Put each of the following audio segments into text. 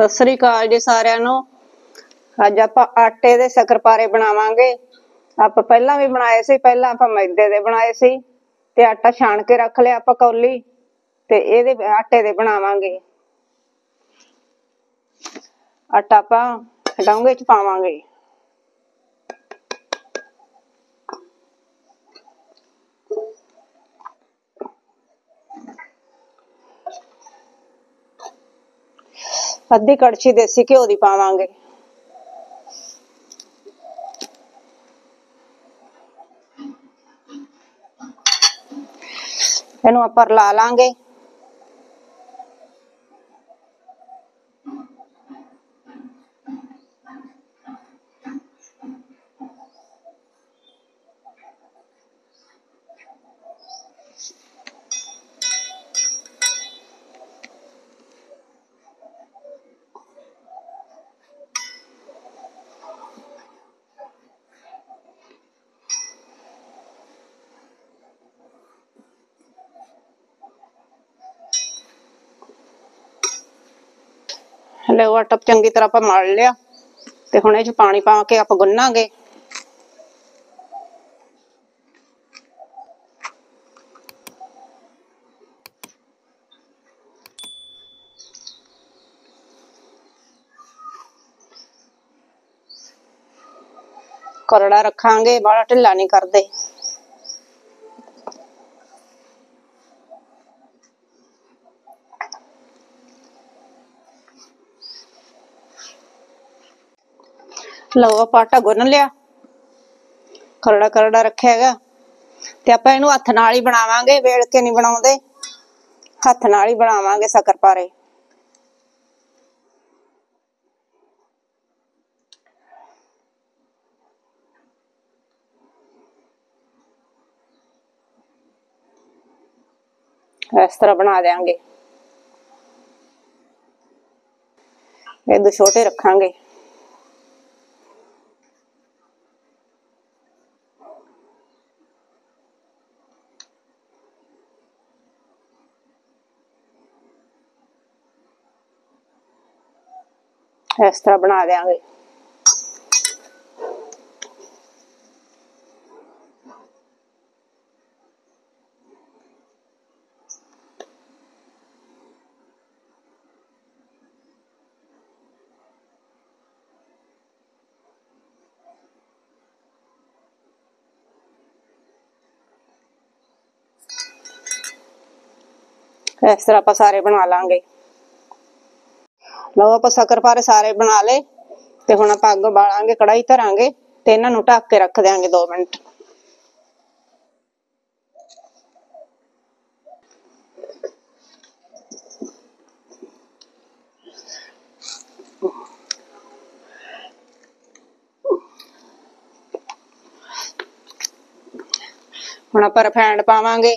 सत श्री अकाल जी सारिਆਂ ਨੂੰ। ਅੱਜ ਆਪਾਂ ਆਟੇ ਦੇ ਸ਼ੱਕਰਪਾਰੇ ਬਣਾਵਾਂਗੇ। ਆਪਾਂ ਪਹਿਲਾਂ ਵੀ ਬਣਾਏ ਸੀ, ਪਹਿਲਾਂ ਆਪਾਂ ਮੈਦੇ ਦੇ ਬਣਾਏ ਸੀ ਤੇ ਆਟਾ ਛਾਣ ਕੇ ਰੱਖ ਲਿਆ ਆਪਾਂ ਕੌਲੀ ਤੇ ਇਹਦੇ ਆਟੇ ਦੇ ਬਣਾਵਾਂਗੇ। ਆਟਾ ਆਪਾਂ ਡੋਂਗੇ ਚ ਪਾਵਾਂਗੇ। ਅੱਧੀ ਕੜਛੀ ਦੇਸੀ ਘਿਓ ਦੀ ਪਾਵਾਂਗੇ। ਇਹਨੂੰ ਆਪਾਂ ਰਲਾ ਲਾਂਗੇ। ਲਓ ਆਟਾ ਚੰਗੀ ਤਰ੍ਹਾਂ ਆਪਾਂ ਮਲ ਲਿਆ ਤੇ ਹੁਣ ਇਹ ਚ ਪਾਣੀ ਪਾ ਕੇ ਆਪਾਂ ਗੁੰਨਾਂਗੇ। ਕਰੜਾ ਰੱਖਾਂਗੇ, ਬਾਹਲਾ ਢਿੱਲਾ ਨਹੀਂ ਕਰਦੇ। ਲਓ ਆਪਾਂ ਆਟਾ ਗੁੰਨ ਲਿਆ, ਕਰੜਾ ਕਰੜਾ ਰੱਖਿਆ ਹੈਗਾ ਤੇ ਆਪਾਂ ਇਹਨੂੰ ਹੱਥ ਨਾਲ ਹੀ ਬਣਾਵਾਂਗੇ, ਵੇਲ ਕੇ ਨਹੀਂ ਬਣਾਉਂਦੇ, ਹੱਥ ਨਾਲ ਹੀ ਬਣਾਵਾਂਗੇ ਸ਼ੱਕਰਪਾਰੇ। ਇਸ ਤਰ੍ਹਾਂ ਬਣਾ ਦੇਾਂਗੇ। ਇਹਦੇ ਛੋਟੇ ਰੱਖਾਂਗੇ। ਇਸ ਤਰ੍ਹਾਂ ਬਣਾ ਦੇਾਂਗੇ। ਇਸ ਤਰ੍ਹਾਂ ਆਪਾਂ ਸਾਰੇ ਬਣਾ ਲਾਂਗੇ। ਲਓ ਆਪਾਂ ਸ਼ੱਕਰਪਾਰੇ ਸਾਰੇ ਬਣਾ ਲਏ ਤੇ ਹੁਣ ਆਪਾਂ ਅੱਗ ਬਾਲਾਂਗੇ, ਕੜਾਈ ਧਰਾਂਗੇ ਤੇ ਇਹਨਾਂ ਨੂੰ ਢੱਕ ਕੇ ਰੱਖ ਦਿਆਂਗੇ 2 ਮਿੰਟ। ਹੁਣ ਆਪਾਂ ਰਿਫਾਈਂਡ ਪਾਵਾਂਗੇ।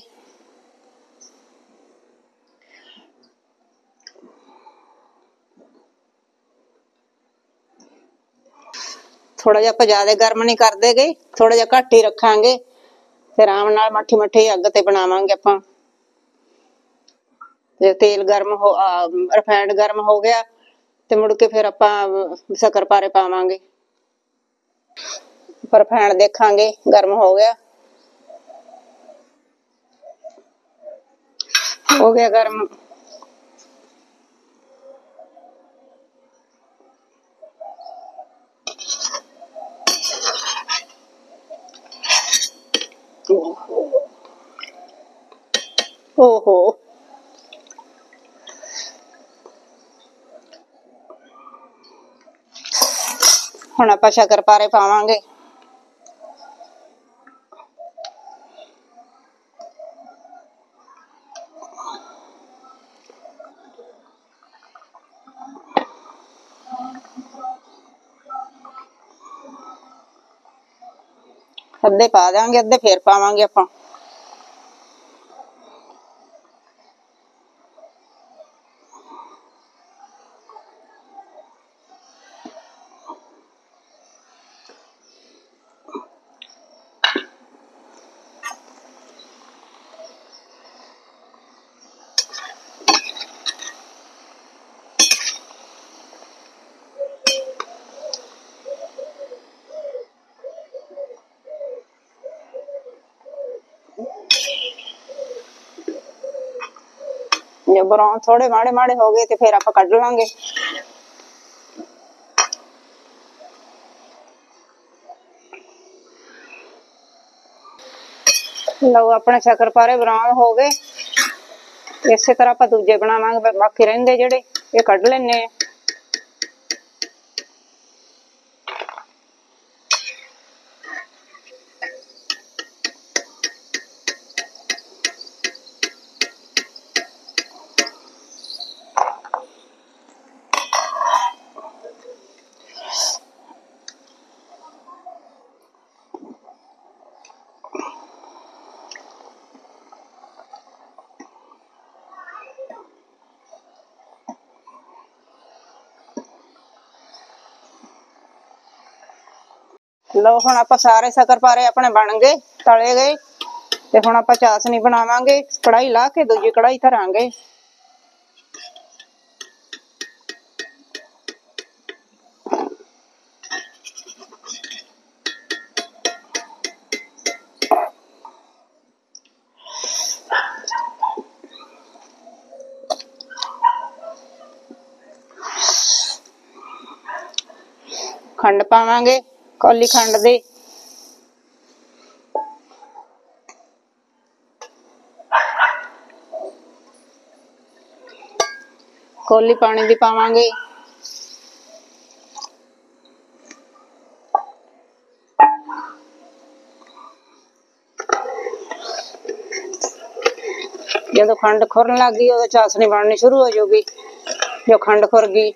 ਥੋੜਾ ਜਿਹਾ ਆਪਾਂ ਜ਼ਿਆਦਾ ਗਰਮ ਨਹੀਂ ਕਰਦੇ ਗੇ, ਥੋੜਾ ਜਿਹਾ ਘੱਟ ਹੀ ਰੱਖਾਂਗੇ ਤੇ ਆਰਾਮ ਨਾਲ ਮੱਠੀ ਮੱਠੀ ਅੱਗ ਤੇ ਬਣਾਵਾਂਗੇ ਆਪਾਂ। ਤੇ ਤੇਲ ਗਰਮ ਹੋ ਰਿਫਾਈਂਡ ਗਰਮ ਹੋ ਗਿਆ ਤੇ ਮੁੜ ਕੇ ਫਿਰ ਆਪਾਂ ਸ਼ੱਕਰਪਾਰੇ ਪਾਵਾਂਗੇ। ਰਿਫਾਈਂਡ ਦੇਖਾਂਗੇ ਗਰਮ ਹੋ ਗਿਆ, ਹੋ ਗਿਆ ਗਰਮ। ਓਹੋ ਹੁਣ ਆਪਾਂ ਸ਼ੱਕਰਪਾਰੇ ਪਾਵਾਂਗੇ। ਅੱਧੇ ਪਾ ਦਾਂਗੇ, ਅੱਧੇ ਫੇਰ ਪਾਵਾਂਗੇ ਆਪਾਂ। ਜੇ ਬਰਾਉਨ ਥੋੜੇ ਮਾੜੇ ਮਾੜੇ ਹੋ ਗਏ ਤੇ ਫਿਰ ਆਪਾਂ ਕੱਢ ਲਾਂਗੇ। ਲਓ ਆਪਣੇ ਸ਼ੱਕਰਪਾਰੇ ਬਰਾਉਨ ਹੋ ਗਏ। ਇਸੇ ਤਰ੍ਹਾਂ ਆਪਾਂ ਦੂਜੇ ਬਣਾਵਾਂਗੇ, ਬਾਕੀ ਰਹਿੰਦੇ ਜਿਹੜੇ ਇਹ ਕੱਢ ਲੈਣੇ ਆ। ਲਓ ਹੁਣ ਆਪਾਂ ਸਾਰੇ ਸ਼ੱਕਰਪਾਰੇ ਆਪਣੇ ਬਣ ਗਏ, ਤਲੇ ਗਏ ਤੇ ਹੁਣ ਆਪਾਂ ਚਾਸ਼ਨੀ ਬਣਾਵਾਂਗੇ। ਕੜਾਈ ਲਾ ਕੇ ਦੂਜੀ ਕੜਾਈ ਧਰਾਂਗੇ। खंड पावांगे कौली खंड दे। कौली पानी दी पावांगे। जो खंड खुरन लग गई उदो चाशनी बननी शुरू हो जाएगी। जो खंड खुर गई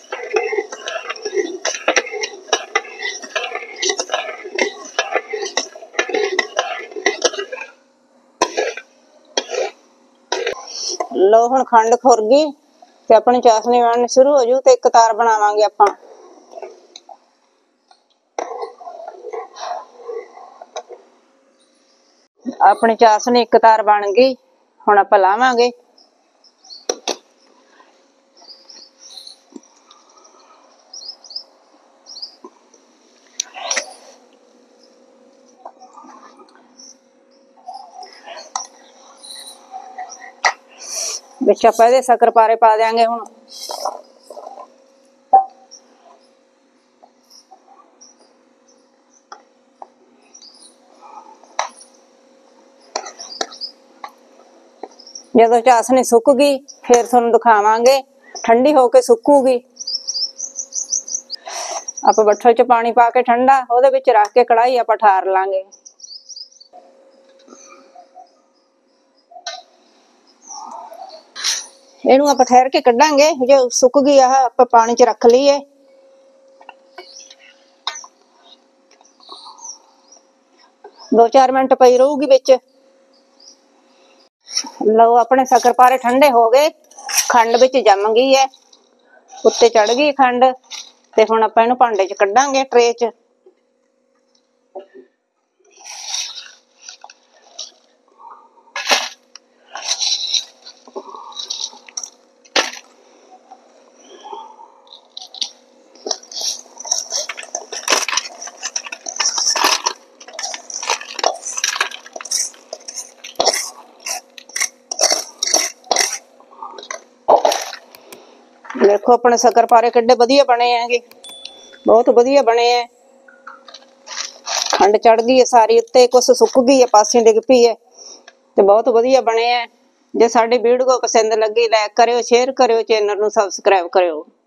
लो हुण खंड खुर गई ते अपनी चाशनी बननी शुरू हो जू। ते एक तार बनावांगे आपां। अपनी चाशनी एक तार बन गई। हुण आपां लावांगे। विच आपां इहदे शक्करपारे पा देंगे। हुण जदों चाशनी सुक गई फिर तुहानूं दिखावांगे। ठंडी होके सुकूगी। आपां बट्ठल च पानी पा के ठंडा उहदे विच रख के कढ़ाई आपां ठार लांगे। इहनूं आपां ठहर के कड्डांगे। जो सुक गई आह आपां पानी च रख लईए। दो चार मिनट पई रहूगी विच। लो अपने शक्करपारे ठंडे हो गए। खंड विच जम गई है, उत्ते चढ़ गई खंड। ते हुण आपां इहनूं भांडे च कड्डांगे, ट्रे च। देखो अपने शक्करपारे किड्डे वधिया बने हैं, बहुत वधिया बने हैं। खंड चढ़ गई है सारी उत्ते, कुछ सुक गई है, पासे डिग पई है ते बहुत वधिया बने हैं। जे साडी वीडियो पसंद लगी लाइक करियो, शेयर करियो, चैनल नूं सबसक्राइब करियो।